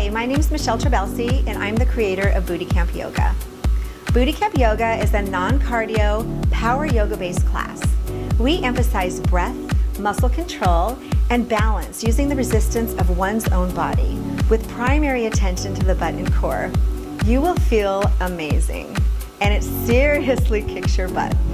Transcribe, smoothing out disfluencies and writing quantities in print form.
Hi, my name is Michelle Trabelsi, and I'm the creator of Bootie Camp Yoga. Bootie Camp Yoga is a non-cardio, power yoga-based class. We emphasize breath, muscle control, and balance using the resistance of one's own body, with primary attention to the butt and core. You will feel amazing, and it seriously kicks your butt.